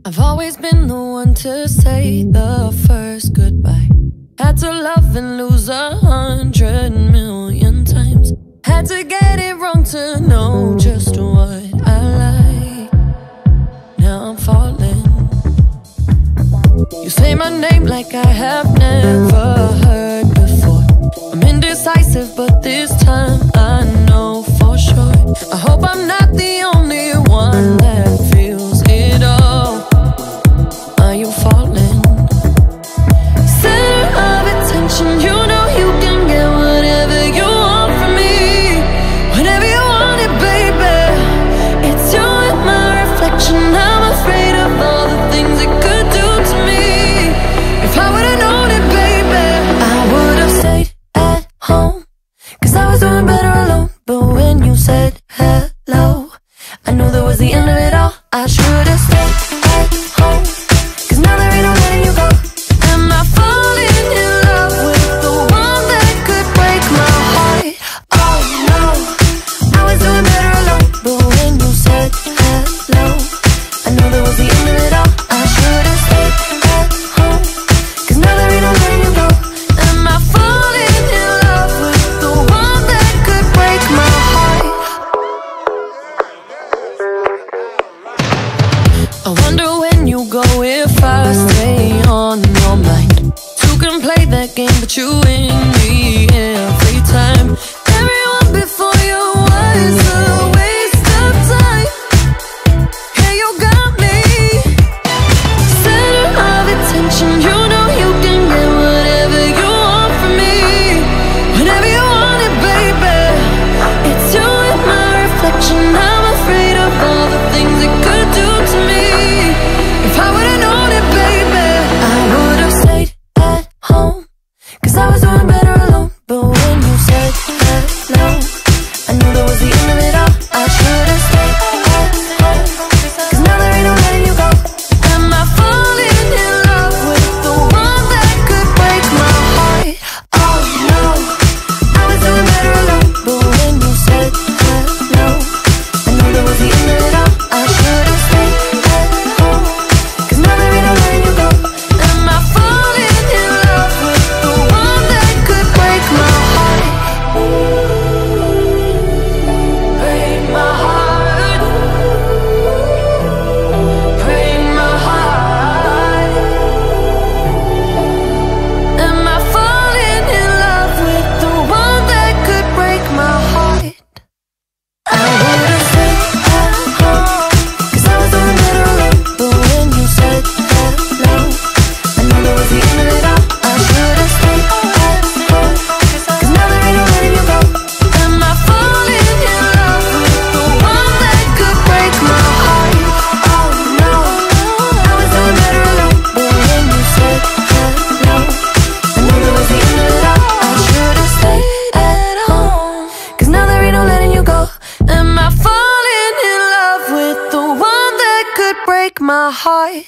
I've always been the one to say the first goodbye. Had to love and lose 100,000,000 times. Had to get it wrong to know just what I like. Now I'm falling. You say my name like I have never heard before. I'm indecisive, but this time I know for sure. I hope I'm not the only one that feels it all. Are you falling? Center of attention, you know you can get whatever you want from me. Whenever you want it, baby. It's you and my reflection. I'm afraid of all the things it could do to me. If I would've known it, baby, I would've stayed at home, 'cause I was doing better alone. But when you said hello, I knew that was the end of it all. I should've stayed at home, 'cause now there ain't no letting you go. Am I falling in love with the one that could break my heart? Oh no, I was doing better alone. But when you said hello, I knew that was the end of it all. I should've stayed at home, 'cause now there ain't no letting you go. Am I falling in love with the one that could break my heart? I wonder when you go if I stay on your mind. Two can play that game, but you win me every time. Everyone before you was a waste of time. Hey, you got me. Center of attention, you know you can get whatever you want from me. Whenever you want it, baby. It's you and my reflection. I'm afraid of all the things it could do to me. If I would've known it, baby, I would've stayed at home, 'cause I was doing better alone. But when you said hello, I knew that was the end of it all. I should've stayed at home, 'cause now there ain't no letting you go. Am I falling in love with the one that could break my heart? Oh no, I was doing better alone. But when you said hello, I knew that was the end of it all. I should've stayed at home, 'cause now there ain't no letting you go. Am I falling in love with the one that could break my heart? Break my heart. Break my heart. Am I falling in love with the one that could break my heart? I would've stayed at home, 'cause I was doing better alone. But when you said hello, I knew that was the end of it all. I should've stayed at home, 'cause now there ain't no letting you go. Am I falling in love with the one that could break my heart? Oh no, I was doing better alone. But when you said hello, I knew that was the end of it all. I should've stayed at home, 'cause now there ain't no letting you go. Am I falling in love with the one that could break my heart?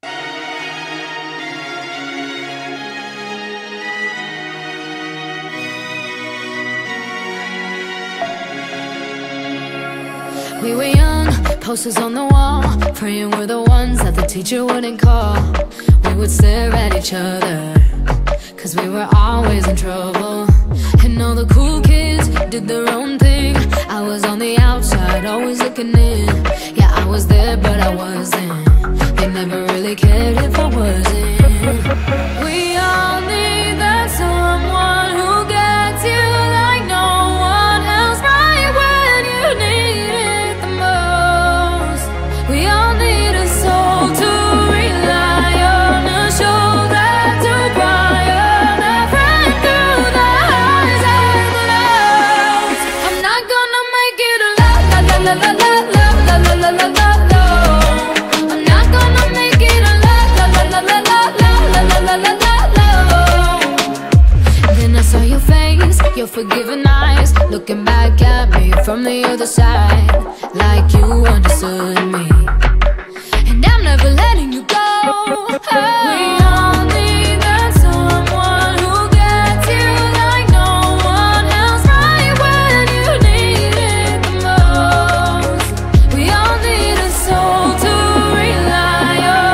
We were young, posters on the wall, praying we're the ones that the teacher wouldn't call. We would stare at each other, 'cause we were always in trouble. And all the cool kids did their own thing. I was on the outside, always looking in. Yeah, I was there, but I wasn't. They never really cared if I wasn't. We all need that someone who gets you like no one else, right when you need it the most. We all need a soul to rely on, a shoulder to cry on, a friend through the highs and the lows. I'm not gonna make it a la la la la la la la la la la la la. I'm not gonna make it a la la la la la la la la la la la la. Then I saw your face, your forgiving eyes, looking back at me from the other side, like you understood me. And I'm never letting you go. We all need that someone who gets you like no one else, right when you need it the most. We all need a soul to rely on.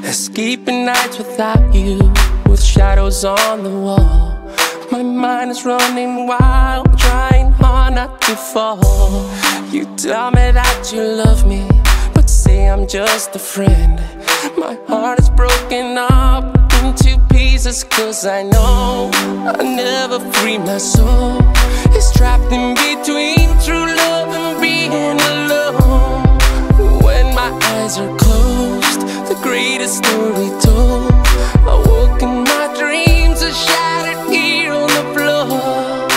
Escaping nights without you, with shadows on the wall. My mind is running wild, trying hard not to fall. You tell me that you love me, but say I'm just a friend. My heart is broken up into pieces, cause I know I'll never free my soul. It's trapped in between true love and being alone. When my eyes are closed, the greatest story told. I woke in my dreams, are shattered here on the floor.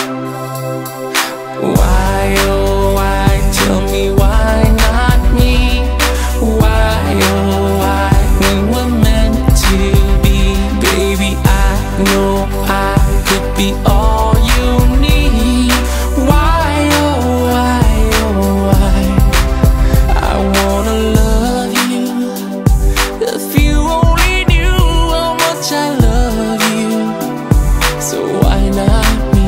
Why, oh why, tell me why not me? Why, oh why, we were meant to be. Baby, I know I could be all you need. Why, oh why, oh why, I wanna love you. If you only knew how much I love you, so why not me?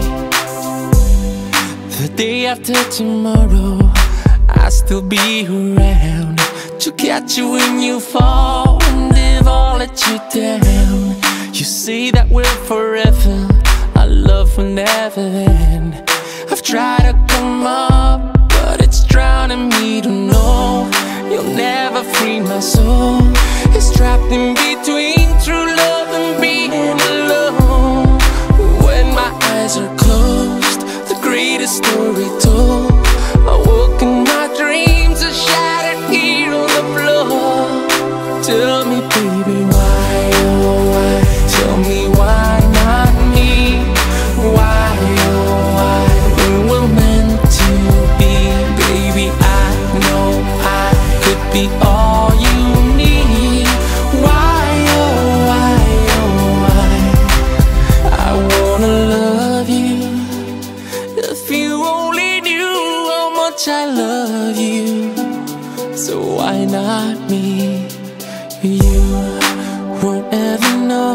The day after tomorrow, I'll still be around to catch you when you fall and if I'll let you down. You say that we're forever, our love will never end. I've tried to come up, but it's drowning me to know you'll never free my soul. It's trapped in between true love and being alone. When my eyes are closed, the greatest story told. I woke in my dreams, are shattered here on the floor. Tell me, baby, why, oh why, tell me why not me? Why, oh why, we were meant to be. Baby, I know I could be all you need. Why, oh why, oh why, I wanna love you. If you only knew how much I love you, so why not me? You won't ever know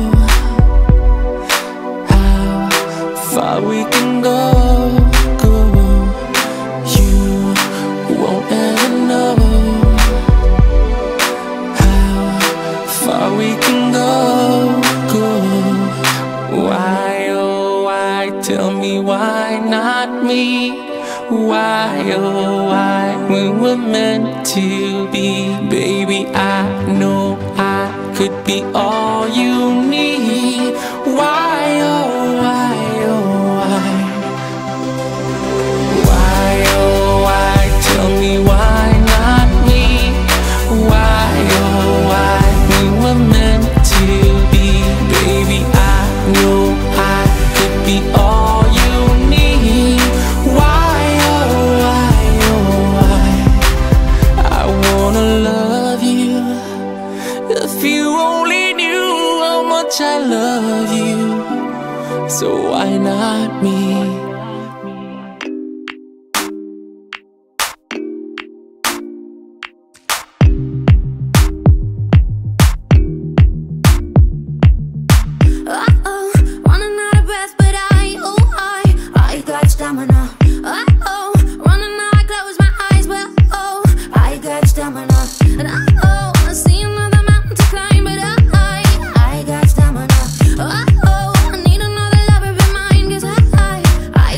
how far we can go. You won't ever know how far we can go. Why, oh why, tell me why not me? Why, oh why, we were meant to be. Baby, I know I could be all you need. Why, oh why, oh why, why, oh why, tell me why not me? Why, oh why, we were meant to be. Baby, I know I could be all you need. Why, oh why, oh why, I wanna love you. If you only knew how much I love you, so why not me? Running out of breath, but I got stamina. Running out, I close my eyes, but I got stamina. And I see another mountain to climb, but I got stamina. I need another lover of mine, 'cause I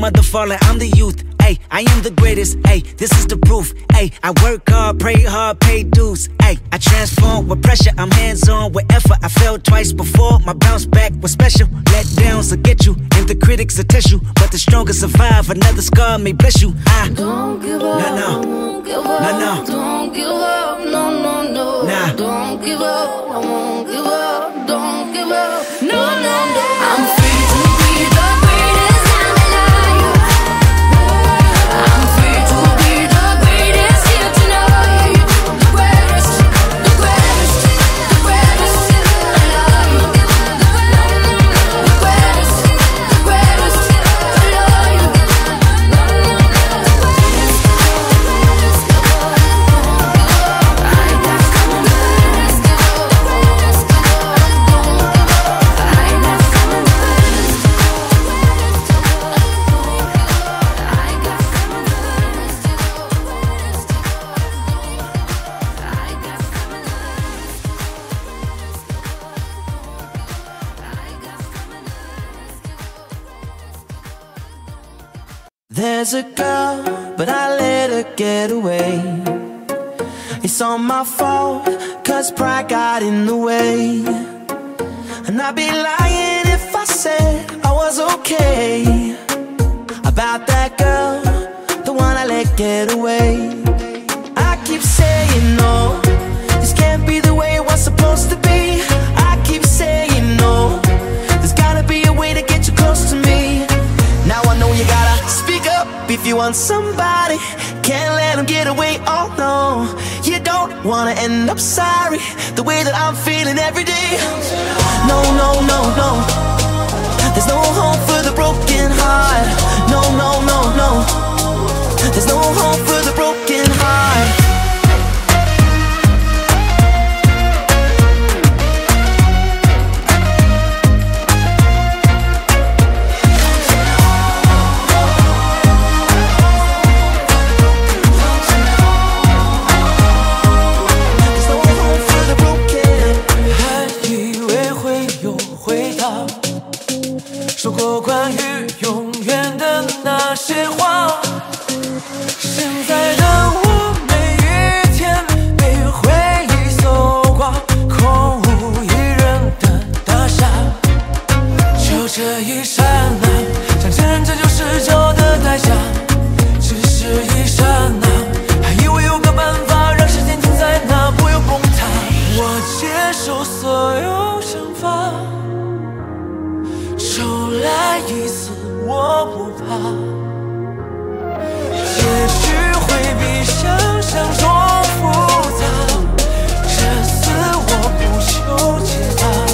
mother falling, I'm the youth. Ay, I am the greatest, ay, this is the proof. Ay, I work hard, pray hard, pay dues. Ay, I transform with pressure, I'm hands-on with effort. I failed twice before, my bounce back was special. Let downs will get you, and the critics will test you, but the strongest survive, another scar may bless you. I don't give up, no, no. won't give up, No. don't give up, no, no, no. Nah. Don't give up, I won't give up, don't give up, no, no, no. I'm free to be the greatest I'm alive. I'm free to be the greatest here tonight. The greatest, the greatest, the greatest alive. The greatest, the greatest alive. There's a girl, but I let her get away. It's all my fault, cause pride got in the way. And I'd be lying if I said I was okay about that girl, the one I let get away. I keep saying no, this can't be the way it was supposed to be. I keep saying no, there's gotta be a way to get you close to me. Now I know you gotta speak up if you want somebody. Can't let them get away, oh no. You don't wanna end up sorry, the way that I'm feeling every day. No, no, no, no. There's no hope for the broken heart. No, no, no, no. There's no hope for the broken heart.说过关于永远的那些话，现在的我每一天被回忆搜刮，空无一人的大厦。就这一刹那，想承认这就是旧的代价，只是一刹那，还以为有个办法让时间停在那，不要崩塌。我接受所有想法，重来一次我不怕，结局会比想象中复杂，这次我不求解答。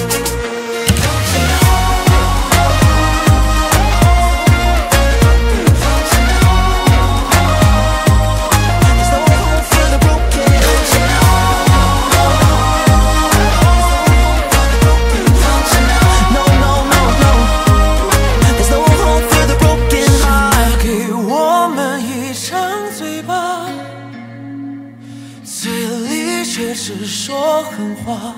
只说狠话，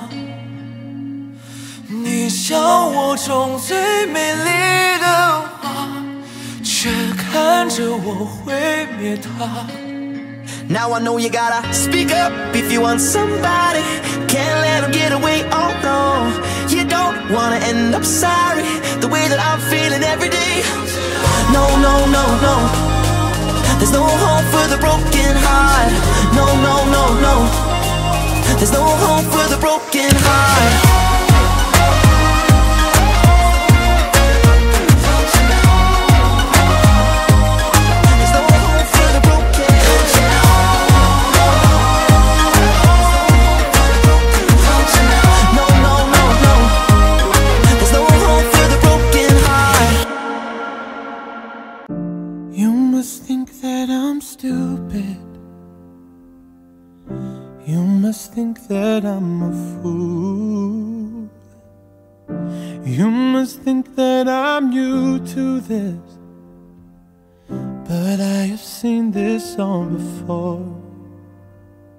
你笑我中最美丽的花，却看着我毁灭它。Now I know you gotta speak up if you want somebody. Can't let them get away, oh no. You don't wanna end up sorry, the way that I'm feeling every day. No, no, no, no. There's no hope for the broken heart. No, no, no, no. There's no hope for the broken heart. You must think that I'm a fool. You must think that I'm new to this, but I have seen this all before.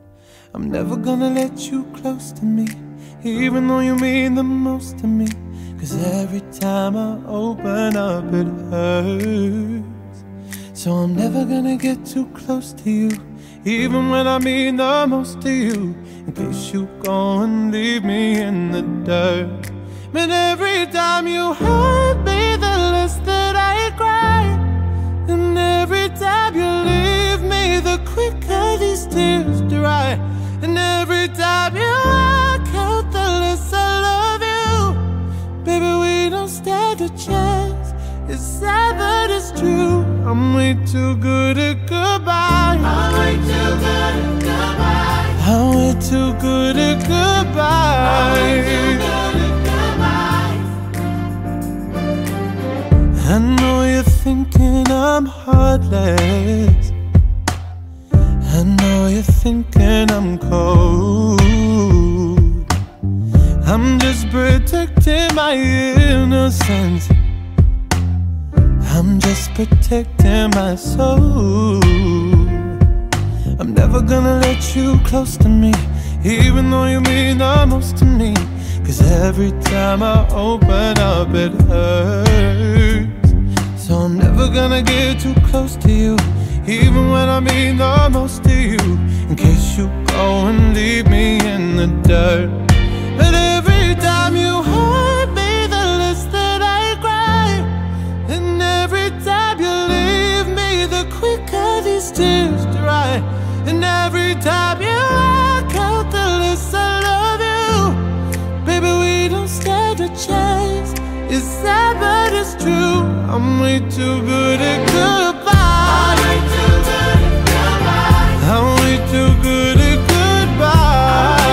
I'm never gonna let you close to me, even though you mean the most to me. 'cause every time I open up it hurts. So I'm never gonna get too close to you, even when I mean the most to you, in case you go and leave me in the dirt. But every time you hurt me, the less that I cry. And every time you leave me, the quicker these tears dry. And every time you walk out, the less I love you. Baby, we don't stand a chance. It's sad but it's true. I'm way too good at goodbye. I'm way too good at goodbye. I'm way too good at goodbye. I know you're thinking I'm heartless. I know you're thinking I'm cold. I'm just protecting my innocence. I'm just protecting my soul. I'm never gonna let you close to me, even though you mean the most to me. 'Cause every time I open up it hurts. So I'm never gonna get too close to you, even when I mean the most to you, in case you go and leave me in the dirt. But every time you hurt me, the less that I cry. And every time you leave me, the quicker these tears dry. And every time you walk out, the less I love you. Baby, we don't stand a chance. It's sad but it's true. I'm way too good at goodbye. I'm way too good at goodbye. I'm way too good at goodbye.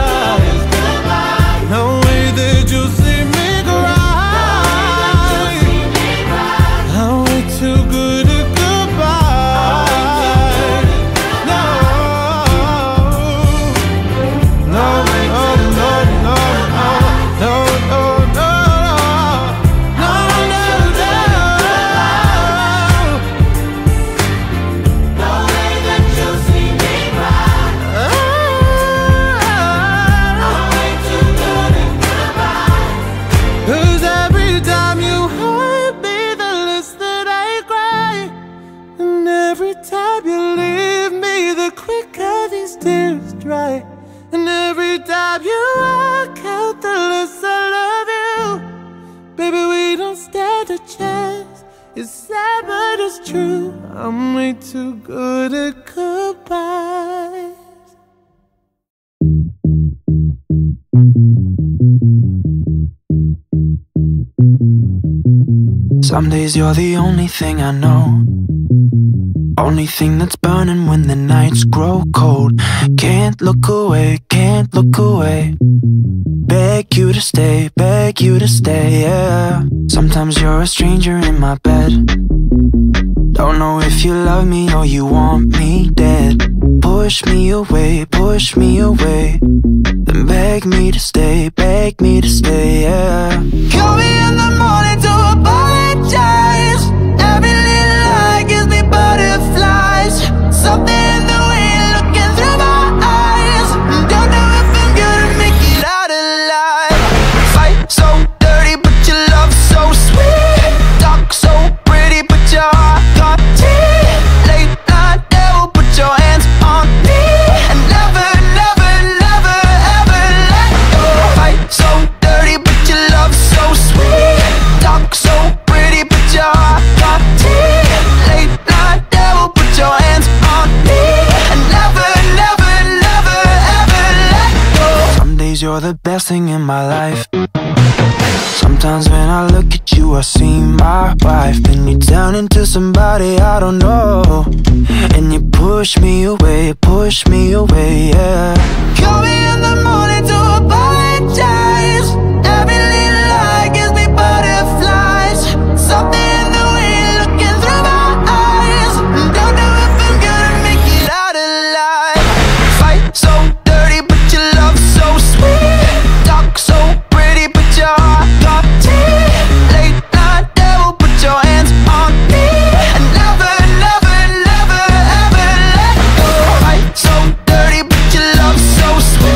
No way that you'll see me cry. I'm way too good at goodbye. No, no, no, no, no, no, no, no. And every time you walk out, the less I love you. Baby, we don't stand a chance. It's sad but it's true. I'm way too good at goodbye. Some days you're the only thing I know, only thing that's burning when the nights grow cold. Can't look away, can't look away. Beg you to stay, yeah. Sometimes you're a stranger in my bed. Don't know if you love me or you want me dead. Push me away, then beg me to stay, yeah. Call me in the morning to apologize. Every little lie gives me butterflies. Something in the way you're looking through my eyes. Don't know if I'm gonna make it out alive. Fight so dirty, but your love so sweet. Talk so pretty, but your heart got teeth. Late night devil, put your hands on me. And never, never, never, ever let go. Fight so dirty, but your love so sweet. Talk so pretty, but your heart got teeth. Late night devil, put your hands on me. And never, never, never, ever let go. Some days you're the best thing in my life. Sometimes when I look at you, I see my wife. Then you turn into somebody I don't know, and you push me away, yeah. Call me in the morning to apologize. Every little lie gives me butterflies. Something in the way you're looking through my eyes. Don't know if I'm gonna make it out alive. Fight so dirty, but your love so sweet. Talk so pretty, but your heart got teeth. Late night devil, put your hands on me. And never, never, never, ever let go. Fight so dirty, but your love so sweet.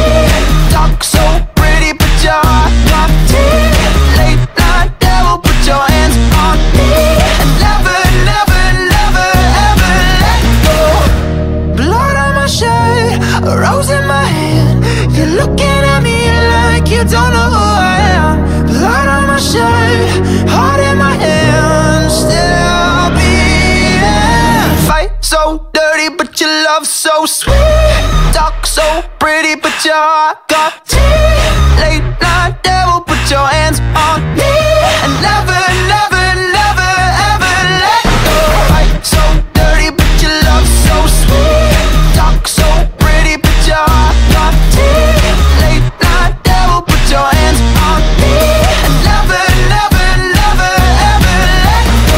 so sweet, talk so pretty, but your heart got teeth. Late night devil, put your hands on me and never, never, never, ever let go. Fight so dirty, but your love so sweet. Talk so pretty, but your heart got teeth. Late night devil, put your hands on me and never, never, never, ever let go.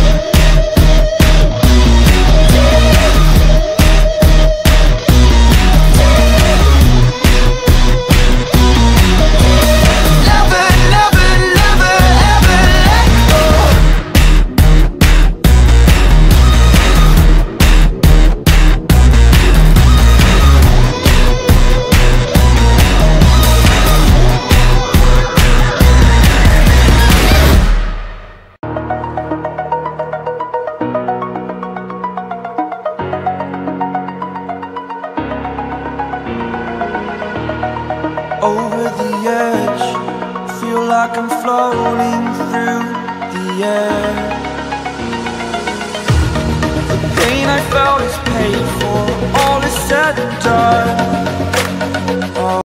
Never, never, never, ever let go. Over the edge, feel like I'm floating through the air. The pain I felt is paid for, all is said and done.